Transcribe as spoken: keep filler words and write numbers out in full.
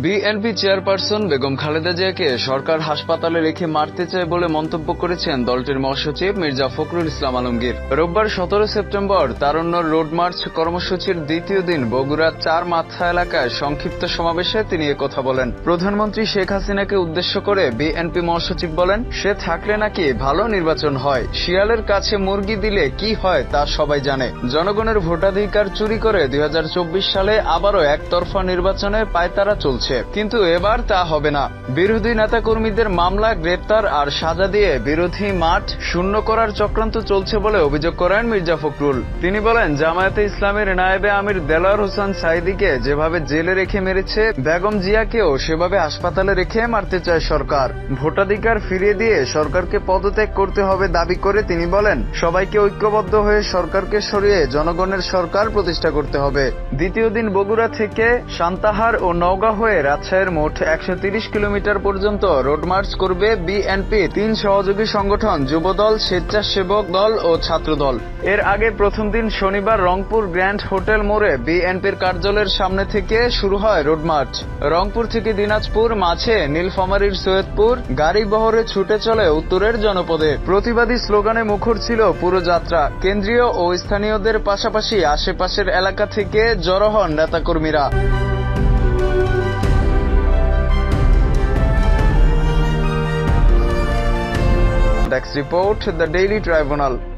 BNP chairperson Begum Khaleda জিয়াকে সরকার হাসপাতালে রেখে মারতে চায় বলে মন্তব্য করেছেন দলটির মহাসচিব মির্জা ফখরুল ইসলাম আলমগীর। রোববার সতেরো সেপ্টেম্বর তারুণ্য রোড মার্চ কর্মসূচির দ্বিতীয় দিন বগুড়ার চার মাথা এলাকায় সংক্ষিপ্ত সমাবেশে তিনি একথা বলেন। প্রধানমন্ত্রী শেখ হাসিনাকে উদ্দেশ্য করে বিএনপি মহাসচিব বলেন, সে থাকলে নাকি ভালো নির্বাচন হয়, শিয়ালের কাছে মুরগি দিলে কি হয় তা সবাই জানে। জনগণের ভোটাধিকার চুরি করে দুই হাজার চব্বিশ সালে আবারও একতরফা নির্বাচনে পায়তারা চলছে, কিন্তু এবার তা হবে না। বিরোধী নেতাকর্মীদের মামলা, গ্রেপ্তার আর সাজা দিয়ে বিরোধী মাঠ শূন্য করার চক্রান্ত চলছে বলে অভিযোগ করেন মির্জা ফখরুল। তিনি বলেন, জামায়াতে ইসলামের নায়েবে আমির দেলোয়ার হোসেন সাঈদীকে যেভাবে জেলে রেখে মেরেছে, বেগম জিয়াকেও সেভাবে হাসপাতালে রেখে মারতে চায় সরকার। ভোটাধিকার ফিরিয়ে দিয়ে সরকারকে পদত্যাগ করতে হবে দাবি করে তিনি বলেন, সবাইকে ঐক্যবদ্ধ হয়ে সরকারকে সরিয়ে জনগণের সরকার প্রতিষ্ঠা করতে হবে। দ্বিতীয় দিন বগুড়া থেকে সান্তাহার ও নওগাঁ হয়ে রাজশাহীর মোট একশো তিরিশ কিলোমিটার পর্যন্ত রোড মার্চ করবে বিএনপির তিন সহযোগী সংগঠন যুবদল, স্বেচ্ছাসেবক দল ও ছাত্রদল। এর আগে প্রথম দিন শনিবার রংপুর গ্র্যান্ড হোটেল মোড়ে বিএনপির কার্যালয়ের সামনে থেকে শুরু হয় রোড মার্চ। রংপুর থেকে দিনাজপুর, মাঝে নীলফামারীর সৈয়দপুর, গাড়ি বহরে ছুটে চলে উত্তরের জনপদে। প্রতিবাদী স্লোগানে মুখর ছিল পুরো যাত্রা। কেন্দ্রীয় ও স্থানীয়দের পাশাপাশি আশেপাশের এলাকা থেকে জড়ো হন নেতাকর্মীরা। Next report, the Daily Tribunal.